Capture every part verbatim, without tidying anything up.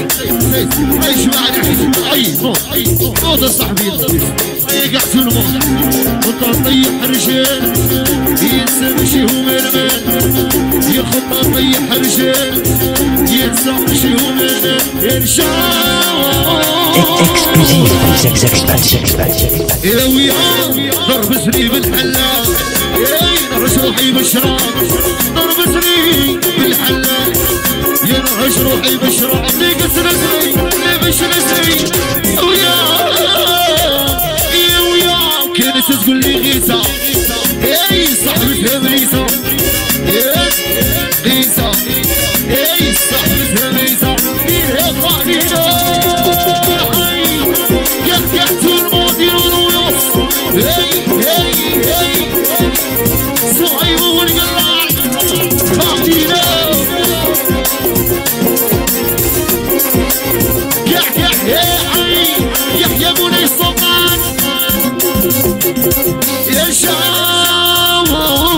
عيش معنا اي موت موت صاحبي اي قاعد في الموت خطة طيح رجال ينسى مشي هو مرمان يا خطة طيح رجال ينسى مشي هو مرمان يا ويا ضرب سري بالحلال يا نرش روحي بالشراب ضرب سري بالحلال يا نرش روحي بالشراب لي قصر سري لي بشر سري ويا يا ويا كانت تقول لي غيثة اي صاحبتها مريسة غيثة اي صاحبتها مريسة يا خالينا هي هي هي صعيب والقلال خاطينا يحيى يحيى يحيى بني السلطان يا شام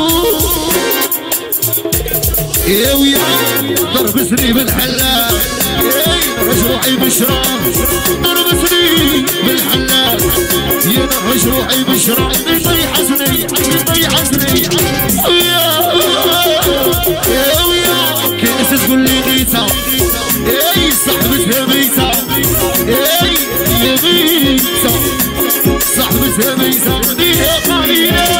يا ويا ضرب سري بالحلال مشروعي بشراب ضرب سري بالحلال يا مشروعي بشراب يطيح حزني يطيح حزني يا يا ويا كيس تقول لي غيثة اي صاحبتها ميتة اي يا غيثة صاحبتها ميتة يا قليلة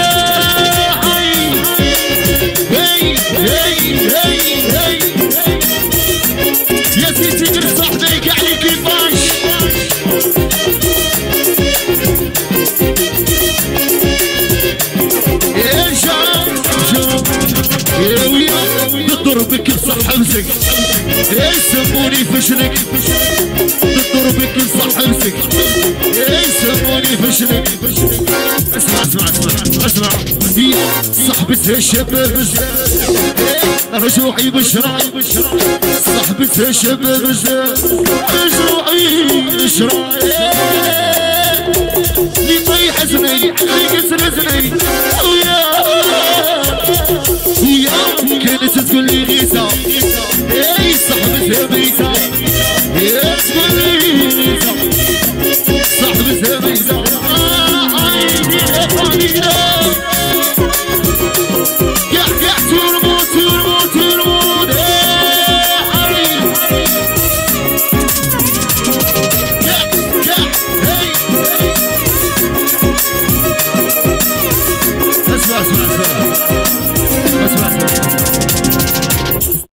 هي هي هي هي يا سيدي تجري صاحبك عليك كيفاش يا شام شام يا ويا تضربك بصح امسك يسموني فشلك تضربك بصح امسك يسموني فشلك اسمع اسمع اسمع اسمع هي صاحبتها الشباب رجوعي بشراي صاحبتها شباب رجوعي بشراي لي طيح زني لي كسر زني ويا ويا كانت تقول لي غيثة اي صاحبتها بيتها يا تقول لي غيثة صاحبتها بيتها عيني يا قليلة يا يا ترمو ترمو ترمو يا يا هي اسمع اسمع اسمع اسمع